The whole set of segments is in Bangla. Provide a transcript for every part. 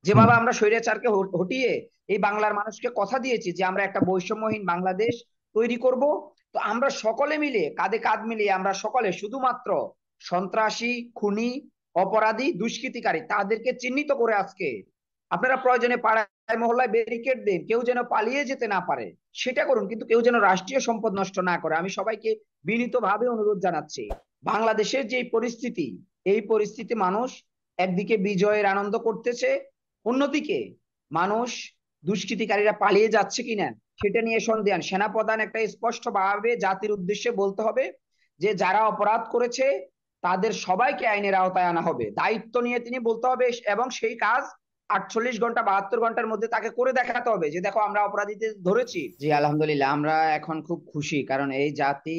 হুম। যেভাবে আমরা স্বৈরাচারকে হটিয়ে এই বাংলার মানুষকে কথা দিয়েছি যে আমরা একটা বৈষম্যহীন বাংলাদেশ তৈরি করব। তো আমরা সকলে মিলে কাঁধে কাঁধ মিলিয়ে আমরা সকলে শুধুমাত্র সন্ত্রাসী, খুনি, অপরাধী, দুষ্কৃতিকারী তাদেরকে চিহ্নিত করে আজকে আপনারা প্রয়োজনে পাড়ায় মহল্লায় ব্যারিকেড দিন, কেউ যেন পালিয়ে যেতে না পারে সেটা করুন, কিন্তু কেউ যেন রাষ্ট্রীয় সম্পদ নষ্ট না করে। আমি সবাইকে বিনীতভাবে অনুরোধ জানাচ্ছি। বাংলাদেশের যে পরিস্থিতি, এই পরিস্থিতি মানুষ একদিকে বিজয়ের আনন্দ করতেছে, অন্যদিকে মানুষ দুষ্কৃতিকারীরা পালিয়ে যাচ্ছে কিনা সেটা নিয়ে সন্দেহান। সেনাপ্রধান একটা স্পষ্ট ভাবে জাতির উদ্দেশ্যে বলতে হবে যে যারা অপরাধ করেছে তাদের সবাইকে আইনের আওতায় আনা হবে, দায়িত্ব নিয়ে তিনি বলতে হবে, এবং সেই কাজ 48 ঘন্টা 72 ঘন্টার মধ্যে তাকে করে দেখাতে হবে যে দেখো আমরা অপরাধীদের ধরেছি। জি আলহামদুলিল্লাহ, আমরা এখন খুব খুশি, কারণ এই জাতি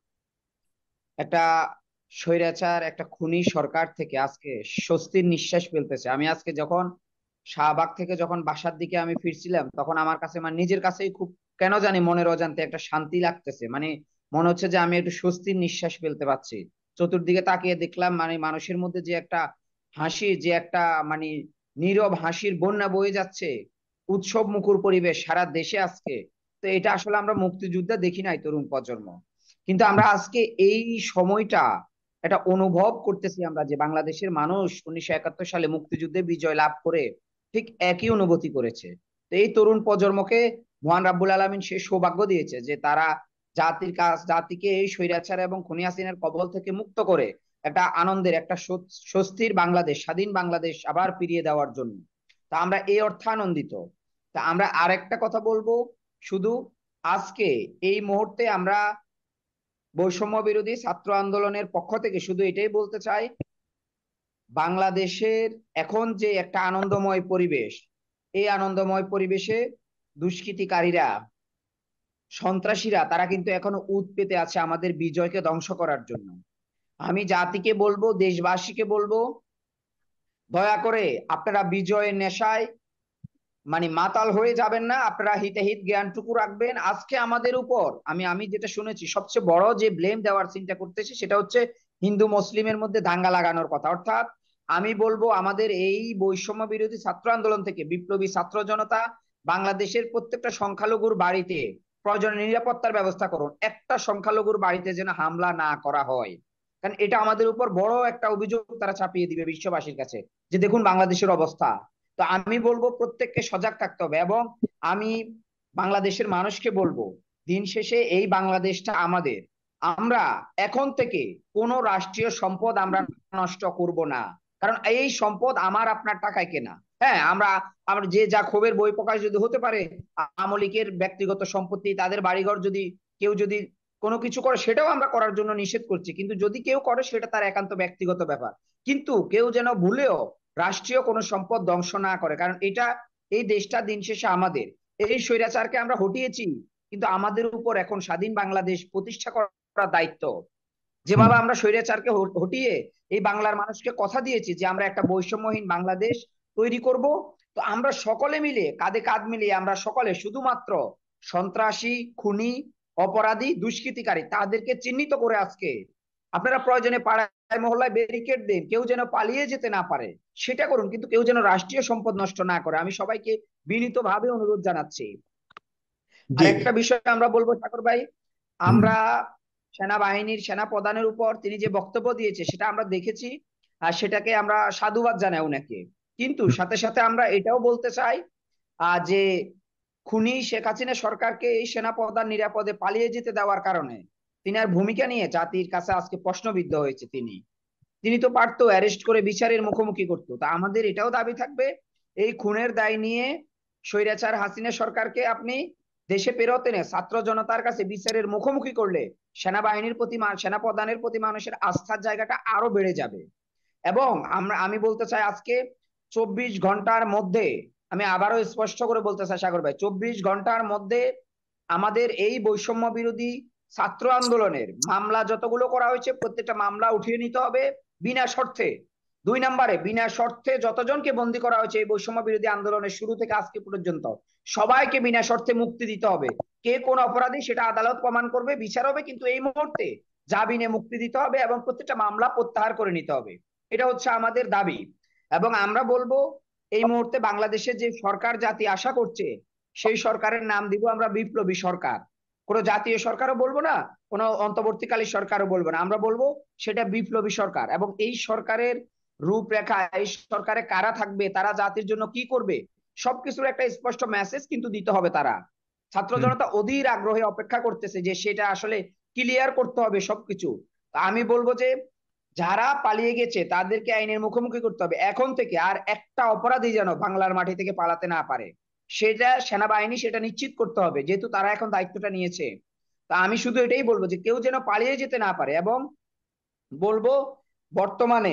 একটা স্বৈরাচার, একটা খুনি সরকার থেকে আজকে স্বস্তির নিঃশ্বাস ফেলতেছে। আমি আজকে যখন শাহবাগ থেকে যখন বাসার দিকে আমি ফিরছিলাম, তখন আমার কাছে মানে নিজের কাছেই খুব কেন জানি মনের অজান্তে একটা শান্তি লাগতেছে। মানে মনে হচ্ছে যে আমি একটু স্বস্তির নিঃশ্বাস ফেলতে পারছি। চতুর্দিকে তাকিয়ে দেখলাম মানে মানুষের মধ্যে যে একটা হাসি, যে একটা মানে নীরব হাসির বন্যা বয়ে যাচ্ছে, উৎসব মুখর পরিবেশ সারা দেশে আজকে। তো এটা আসলে আমরা মুক্তিযুদ্ধে দেখি নাই তরুণ প্রজন্ম, কিন্তু আমরা আজকে এই সময়টা এটা অনুভব করতেছি আমরা যে বাংলাদেশের মানুষ 1971 সালে মুক্তিযুদ্ধে বিজয় লাভ করে ঠিক একই অনুভূতি করেছে। তো এই তরুণ প্রজন্মকে মহান রাব্বুল আলামিন সে সৌভাগ্য দিয়েছে যে তারা জাতির কাজ, জাতিকে এই স্বৈরাচার এবং খুনি হাসিনার কবল থেকে মুক্ত করে একটা আনন্দের, একটা স্বস্তির বাংলাদেশ, স্বাধীন বাংলাদেশ আবার ফিরিয়ে দেওয়ার জন্য। তা আমরা এই অর্থে আনন্দিত। তা আমরা আরেকটা কথা বলবো, শুধু আজকে এই মুহূর্তে আমরা বৈষম্য বিরোধী ছাত্র আন্দোলনের পক্ষ থেকে শুধু এটাই বলতে চাই, বাংলাদেশের এখন যে একটা আনন্দময় পরিবেশ, এই আনন্দময় পরিবেশে দুষ্কৃতিকারীরা, সন্ত্রাসীরা তারা কিন্তু এখনো উৎ পেতে আছে আমাদের বিজয়কে ধ্বংস করার জন্য। আমি জাতিকে বলবো, দেশবাসীকে বলবো, দয়া করে আপনারা বিজয়ের নেশায় মানে মাতাল হয়ে যাবেন না, আপনারা হিতাহিত জ্ঞানটুকু রাখবেন। আজকে আমাদের উপর আমি আমি যেটা শুনেছি সবচেয়ে বড় যে ব্লেম দেওয়ার চিন্তা করতেছি সেটা হচ্ছে হিন্দু মুসলিমের মধ্যে দাঙ্গা লাগানোর কথা। অর্থাৎ আমি বলবো আমাদের এই বৈষম্য বিরোধী ছাত্র আন্দোলন থেকে বিপ্লবী ছাত্র জনতা বাংলাদেশের প্রত্যেকটা সংখ্যালঘুর বাড়িতে প্রয়োজনীয় নিরাপত্তার ব্যবস্থা করুন, একটা সংখ্যালঘুর বাড়িতে যেন হামলা না করা হয়। কারণ এটা আমাদের উপর বড় একটা অভিযোগ তারা চাপিয়ে দিবে বিশ্ববাসীর কাছে যে দেখুন বাংলাদেশের অবস্থা। তো আমি বলবো প্রত্যেককে সজাগ থাকতে হবে, এবং আমি বাংলাদেশের মানুষকে বলবো দিন শেষে এই বাংলাদেশটা আমাদের। আমরা এখন থেকে কোন রাষ্ট্রীয় সম্পদ আমরা নষ্ট করব না, কারণ এই সম্পদ আমার আপনার টাকায় কেনা। হ্যাঁ, আমরা আমরা যে যা ক্ষোভের বই প্রকাশ যদি হতে পারে, আমলিকের ব্যক্তিগত সম্পত্তি, তাদের বাড়িঘর যদি কেউ যদি কোনো কিছু করে সেটাও আমরা করার জন্য নিষেধ করছি, কিন্তু যদি কেউ করে সেটা তার একান্ত ব্যক্তিগত ব্যাপার। কিন্তু কেউ যেন ভুলেও রাষ্ট্রীয় কোনো সম্পদ ধ্বংস না করে, কারণ এটা এই দেশটা দিন শেষে আমাদের। এই স্বৈরাচারকে আমরা হটিয়েছি, কিন্তু আমাদের উপর এখন স্বাধীন বাংলাদেশ প্রতিষ্ঠা করার দায়িত্ব। হুম। যেভাবে আমরা স্বৈরাচারকে হটিয়ে এই বাংলার মানুষকে কথা দিয়েছি যে আমরা একটা বৈষম্যহীন বাংলাদেশ তৈরি করব। তো আমরা সকলে মিলে কাঁধে কাঁধ মিলিয়ে আমরা সকলে শুধুমাত্র সন্ত্রাসী, খুনি, অপরাধী, দুষ্কৃতিকারী তাদেরকে চিহ্নিত করে আজকে আপনারা প্রয়োজনে পাড়ায় মহল্লায় ব্যারিকেড দিন, কেউ যেন পালিয়ে যেতে না পারে সেটা করুন, কিন্তু কেউ যেন রাষ্ট্রীয় সম্পদ নষ্ট না করে। আমি সবাইকে বিনীতভাবে অনুরোধ জানাচ্ছি। আর জি। একটা বিষয় আমরা বলবো ঠাকুর ভাই, হুম। আমরা সেনাবাহিনীর সেনা প্রধানের উপর তিনি যে বক্তব্য দিয়েছে সেটা আমরা দেখেছি, আর সেটাকে আমরা সাধুবাদ জানাই ওনাকে। কিন্তু হুম। সাথে সাথে আমরা এটাও বলতে চাই যে খুনি শেখ হাসিনা সরকারকে এই সেনা প্রধান নিরাপদে পালিয়ে যেতে দেওয়ার কারণে তিনার ভূমিকা নিয়ে জাতির কাছে আজকে প্রশ্নবিদ্ধ হয়েছে। তিনি তিনি তো পারতো অ্যারেস্ট করে বিচারের মুখোমুখি করতো। তা আমাদের এটাও দাবি থাকবে, এই খুনের দায় নিয়ে স্বৈরাচার হাসিনা সরকারকে আপনি দেশে ফেরত এনে ছাত্র জনতার কাছে বিচারের মুখোমুখি করলে সেনাবাহিনীর প্রতি, সেনা প্রধানের প্রতি মানুষের আস্থার জায়গাটা আরো বেড়ে যাবে। এবং আমি বলতে চাই আজকে 24 ঘন্টার মধ্যে, আমি আবারও স্পষ্ট করে বলতে চাই সাগর ভাই, 24 ঘন্টার মধ্যে আমাদের এই বৈষম্য বিরোধী ছাত্র আন্দোলনের মামলা যতগুলো করা হয়েছে প্রত্যেকটা মামলা উঠিয়ে নিতে হবে বিনা শর্তে। 2 নম্বরে, বিনা শর্তে যতজনকে বন্দী করা হয়েছে এই বৈষম্য বিরোধী আন্দোলনের শুরু থেকে আজকে পর্যন্ত সবাইকে বিনা শর্তে মুক্তি দিতে হবে। কে কোন অপরাধী সেটা আদালত প্রমাণ করবে, বিচার হবে, কিন্তু এই মুহূর্তে জামিনে মুক্তি দিতে হবে এবং প্রত্যেকটা মামলা প্রত্যাহার করে নিতে হবে। এটা হচ্ছে আমাদের দাবি। এবং আমরা বলবো এই মুহূর্তে বাংলাদেশে যে সরকার জাতি আশা করছে, সেই সরকারের নাম দিব আমরা বিপ্লবী সরকার। কোনো জাতীয় সরকারও বলবো না, কোনো অন্তর্বর্তীকালীন সরকারও বলবো না, আমরা বলবো সেটা বিপ্লবী সরকার। এবং এই সরকারের রূপরেখা, এই সরকারে কারা থাকবে, তারা জাতির জন্য কি করবে, সবকিছুর একটা স্পষ্ট মেসেজ কিন্তু দিতে হবে। তারা ছাত্র হুম। জনতা অধীর আগ্রহে অপেক্ষা করতেছে যে সেটা আসলে ক্লিয়ার করতে হবে সবকিছু। আমি বলবো যে যারা পালিয়ে গেছে তাদেরকে আইনের মুখোমুখি করতে হবে এখন থেকে। আর একটা অপরাধী যেন বাংলার মাটি থেকে পালাতে না পারে, সেটা সেনাবাহিনী সেটা নিশ্চিত করতে হবে, যেহেতু তারা এখন দায়িত্বটা নিয়েছে। তা আমি শুধু এটাই বলবো যে কেউ যেন পালিয়ে যেতে না পারে। এবং বলবো, বর্তমানে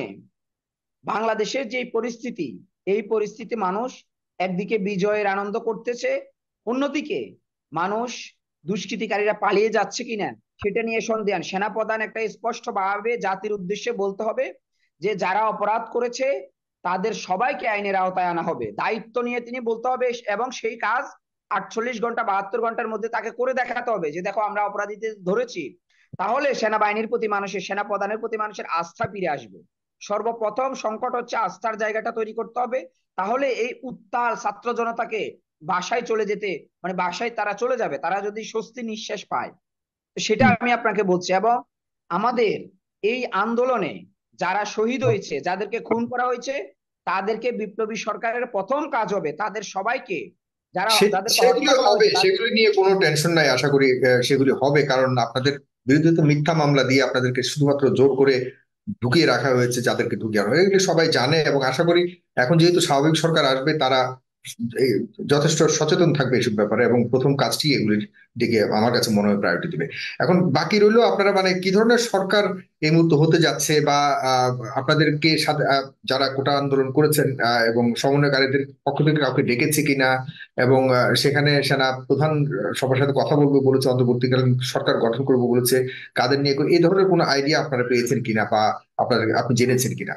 বাংলাদেশের যে পরিস্থিতি, এই পরিস্থিতি মানুষ একদিকে বিজয়ের আনন্দ করতেছে, অন্যদিকে মানুষ দুষ্কৃতিকারীরা পালিয়ে যাচ্ছে কিনা সেটা নিয়ে সন্দেহান। সেনাপ্রধান একটা স্পষ্ট ভাবে জাতির উদ্দেশ্যে বলতে হবে যে যারা অপরাধ করেছে তাদের সবাইকে আইনের আওতায় আনা হবে, দায়িত্ব নিয়ে তিনি বলতে হবে। এবং সেই কাজ 48 ঘন্টা 72 ঘন্টার মধ্যে তাকে করে দেখাতে হবে যে দেখো আমরা অপরাধীদের ধরেছি। তাহলে সেনাবাহিনীর প্রতি মানুষের, সেনাপ্রধানের প্রতি মানুষের আস্থা ফিরে আসবে। সর্বপ্রথম সংকট হচ্ছে আস্থার জায়গাটা তৈরি করতে হবে। তাহলে এই উত্তাল ছাত্র জনতাকে বাসায় চলে যেতে, মানে বাসায় তারা চলে যাবে, তারা যদি স্বস্তি নিঃশ্বাস পায়। তো সেটা আমি আপনাকে বলছি। এবং আমাদের এই আন্দোলনে যারা শহীদ হয়েছে, যাদেরকে খুন করা হয়েছে, তাদেরকে বিপ্লবী সরকারের প্রথম কাজ হবে তাদের সবাইকে, যারা যাদেরকে সেগুলি হত্যা করা হবে, হয়েছে তাদের। সেগুলি নিয়ে কোনো টেনশন নাই। আশা করি সেগুলি হবে, কারণ আপনাদের বিরুদ্ধে তো মিথ্যা মামলা দিয়ে আপনাদেরকে শুধুমাত্র জোর করে ঢুকিয়ে রাখা হয়েছে, যাদেরকে ঢুকিয়ে আনা হয়েছে, এগুলি সবাই জানে। এবং আশা করি এখন যেহেতু স্বাভাবিক সরকার আসবে, তারা এই যথেষ্ট সচেতন থাকবে এসব ব্যাপারে, এবং প্রথম কাজটি এগুলির দিকে আমার কাছে মনে হয় প্রায়োরিটি দিবে। এখন বাকি রইলো আপনারা মানে কি ধরনের সরকার এই মুহূর্তে হতে যাচ্ছে, বা আপনাদেরকে সাথে যারা কোটা আন্দোলন করেছেন এবং সমন্বয়কারীদের পক্ষ থেকে কাউকে ডেকেছে কিনা, এবং সেখানে সেনা প্রধান সবার সাথে কথা বলবে বলেছে, অন্তর্বর্তীকালীন সরকার গঠন করবে বলেছে, কাদের নিয়ে এই ধরনের কোনো আইডিয়া আপনারা পেয়েছেন কিনা, বা আপনি জেনেছেন কিনা?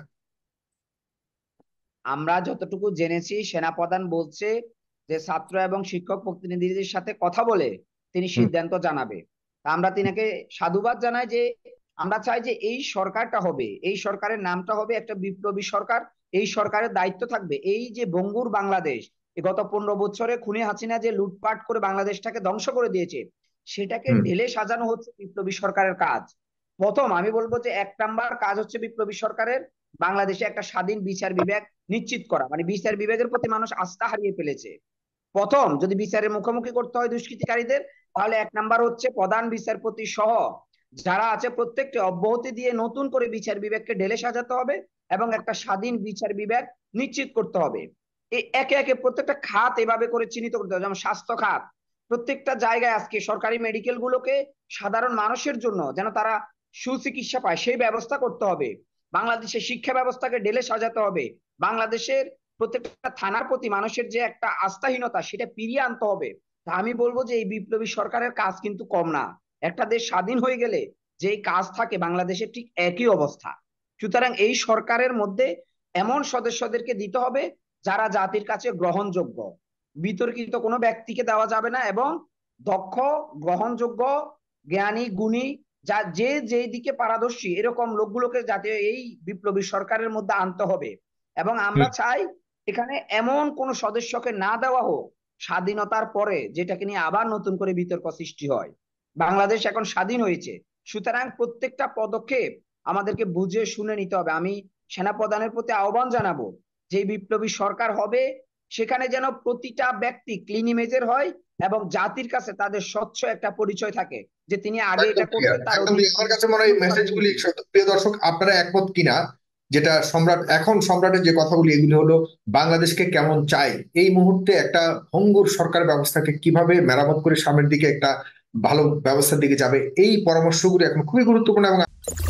আমরা যতটুকু জেনেছি, সেনাপ্রধান বলছে যে ছাত্র এবং শিক্ষক প্রতিনিধিদের সাথে কথা বলে তিনি হুম। সিদ্ধান্ত জানাবে। তা আমরা তিনাকে সাধুবাদ জানাই যে আমরা চাই যে এই সরকারটা হবে, এই সরকারের নামটা হবে একটা বিপ্লবী সরকার। এই সরকারের দায়িত্ব থাকবে এই যে বঙ্গুর বাংলাদেশ, এই গত 15 বছরে খুনি হাসিনা যে লুটপাট করে বাংলাদেশটাকে ধ্বংস করে দিয়েছে, সেটাকে হুম। ঢেলে সাজানো হচ্ছে বিপ্লবী সরকারের কাজ। প্রথম আমি বলবো যে 1 নাম্বার কাজ হচ্ছে বিপ্লবী সরকারের বাংলাদেশে একটা স্বাধীন বিচার বিভাগ নিশ্চিত করা। মানে বিচার বিভাগের প্রতি মানুষ আস্থা হারিয়ে ফেলেছে। প্রথম যদি বিচারের মুখোমুখি করতে হয় দুষ্কৃতিকারীদের, তাহলে 1 নাম্বার হচ্ছে প্রধান বিচারপতি সহ যারা আছে প্রত্যেককে অব্যাহতি দিয়ে নতুন করে বিচার বিভাগকে ঢেলে সাজাতে হবে এবং একটা স্বাধীন বিচার বিভাগ নিশ্চিত করতে হবে। এই একে একে প্রত্যেকটা খাত এভাবে করে চিহ্নিত করতে হবে। যেমন স্বাস্থ্য খাত, প্রত্যেকটা জায়গায় আজকে সরকারি মেডিকেল গুলোকে সাধারণ মানুষের জন্য যেন তারা সুচিকিৎসা পায় সেই ব্যবস্থা করতে হবে। বাংলাদেশের শিক্ষা ব্যবস্থাকে ঢেলে সাজাতে হবে। বাংলাদেশের প্রত্যেকটা থানার প্রতি মানুষের যে একটা আস্থাহীনতা, সেটা ফিরিয়ে আনতে হবে। তা আমি বলবো যে এই বিপ্লবী সরকারের কাজ কিন্তু কম না। একটা দেশ স্বাধীন হয়ে গেলে যেই কাজ থাকে বাংলাদেশের ঠিক একই অবস্থা। সুতরাং এই সরকারের মধ্যে এমন সদস্যদেরকে দিতে হবে যারা জাতির কাছে গ্রহণযোগ্য, বিতর্কিত কোনো ব্যক্তিকে দেওয়া যাবে না। এবং দক্ষ, গ্রহণযোগ্য, জ্ঞানী, গুণী, যা যে যেই দিকে পারদর্শী এরকম লোকগুলোকে জাতীয় এই বিপ্লবী সরকারের মধ্যে আনতে হবে। এবং আমরা চাই এখানে এমন কোন সদস্যকে না দেওয়া হোক স্বাধীনতার পরে যেটাকে নিয়ে আবার নতুন করে বিতর্ক সৃষ্টি হয়। বাংলাদেশ এখন স্বাধীন হয়েছে, সুতরাং প্রত্যেকটা পদক্ষেপ আমাদেরকে বুঝে শুনে নিতে হবে। আমি সেনাপ্রধানের প্রতি আহ্বান জানাবো যে বিপ্লবী সরকার হবে সেখানে যেন প্রতিটা ব্যক্তি ক্লিন ইমেজের হয় এবং জাতির কাছে তাদের স্বচ্ছ একটা পরিচয় থাকে যে তিনি আগে একদম এটা ক্লিয়ার, করতেন, তার একদম অতীত clear। আমার কাছে মনে হয় এই মেসেজগুলি, কি। প্রিয় দর্শক আপনারা একমত কিনা, যেটা সম্রাট এখন সম্রাটের যে কথাগুলি এগুলি হলো বাংলাদেশকে কেমন চাই, এই মুহূর্তে একটা ভঙ্গুর সরকার ব্যবস্থাকে কিভাবে মেরামত করে সামনের দিকে একটা ভালো ব্যবস্থার দিকে যাবে, এই পরামর্শগুলি এখন খুবই গুরুত্বপূর্ণ। এবং